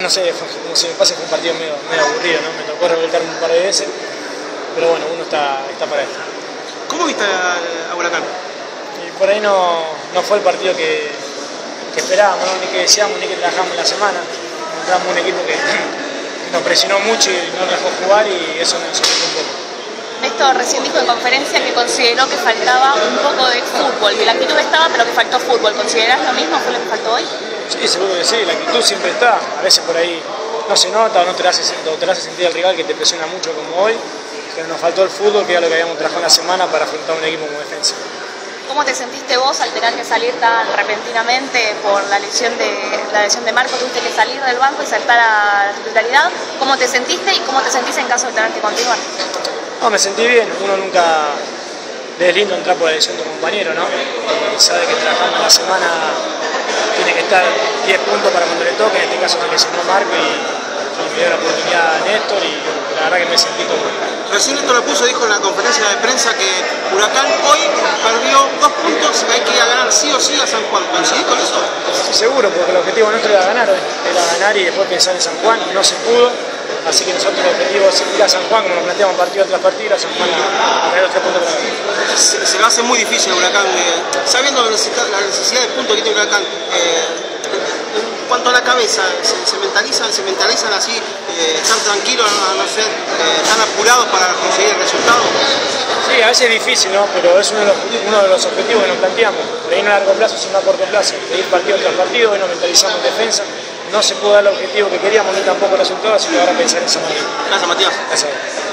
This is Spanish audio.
no sé, como se me pasa, fue un partido medio aburrido, ¿no? Me tocó revoltarme un par de veces, pero bueno, uno está para esto. ¿Cómo viste a Huracán? Y por ahí no fue el partido que esperábamos, ¿no? Ni que deseamos, ni que trabajamos en la semana. Encontramos un equipo que nos presionó mucho y no nos dejó jugar, y eso nos sorprendió un poco. Néstor recién dijo en conferencia que consideró que faltaba un poco de fútbol, que la actitud estaba, pero que faltó fútbol. ¿Considerás lo mismo? ¿Fue lo que faltó hoy? Sí, seguro que sí, la actitud siempre está. A veces por ahí no se nota o no te la hace sentir al rival, que te presiona mucho como hoy, pero nos faltó el fútbol, que era lo que habíamos trabajado en la semana para afrontar un equipo como defensa. ¿Cómo te sentiste vos al tener que salir tan repentinamente por la lesión de Marco? Tuviste que salir del banco y saltar a la titularidad. ¿Cómo te sentiste y cómo te sentís en caso de tener que continuar? No, me sentí bien. Uno nunca le es lindo entrar por la lesión de un compañero, ¿no? Y sabe que trabajando en la semana tiene que estar 10 puntos para cuando le toque. En este caso se lesionó Marco y me dio la oportunidad a Néstor, y la verdad que me sentí cómodo. Recién Néstor lo puso, dijo en la conferencia de prensa que Huracán hoy perdió 2 puntos y hay que ir a ganar sí o sí a San Juan. ¿Coincidís con eso? Sí, seguro, porque el objetivo nuestro era ganar y después pensar en San Juan. No se pudo, así que nosotros el objetivo es ir a San Juan, como nos planteamos partido tras partido, a San Juan a ganar los 3 puntos para ganar. Se lo hace muy difícil a Huracán, sabiendo la necesidad de puntos que tiene Huracán. En cuanto a la cabeza, se mentalizan así, estar tranquilos, a no ser tan apurados para conseguir el resultado. Sí, a veces es difícil, ¿no? Pero es uno de los objetivos que nos planteamos, por ahí no a largo plazo, sino a corto plazo, de ir partido tras partido. Hoy nos mentalizamos en defensa, no se pudo dar el objetivo que queríamos ni tampoco el resultado, así que ahora pensar en esa manera. Gracias, Matías. Gracias.